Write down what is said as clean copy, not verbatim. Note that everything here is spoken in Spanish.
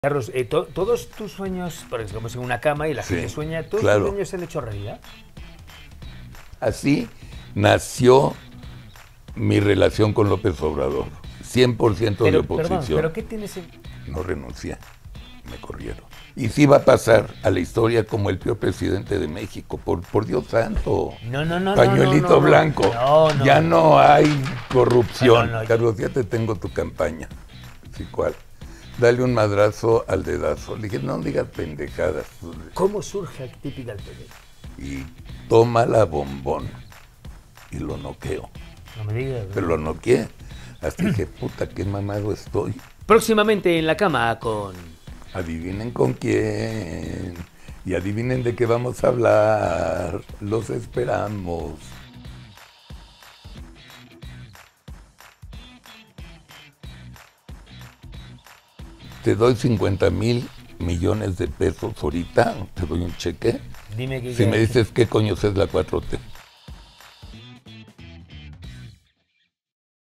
Carlos, todos tus sueños, porque estamos en una cama y la gente sueña, ¿todos tus sueños se han hecho realidad? Así nació mi relación con López Obrador, 100% de oposición. Perdón, ¿pero qué tienes en...? No renuncié, me corrieron. Y sí va a pasar a la historia como el peor presidente de México, por Dios santo. No. Pañuelito blanco. No. Ya no hay corrupción. No. Carlos, ya te tengo tu campaña. Sí, ¿cuál? Dale un madrazo al dedazo. Le dije, no digas pendejadas. ¿Cómo surge Actípica al PD? Y toma la bombón. Y lo noqueo. No me digas. Pero lo noqueé. Hasta dije, puta, qué mamado estoy. Próximamente en la cama con... Adivinen con quién. Y adivinen de qué vamos a hablar. Los esperamos. Te doy 50,000 millones de pesos ahorita. Te doy un cheque. Dime que... Si me dices qué coño es la 4T.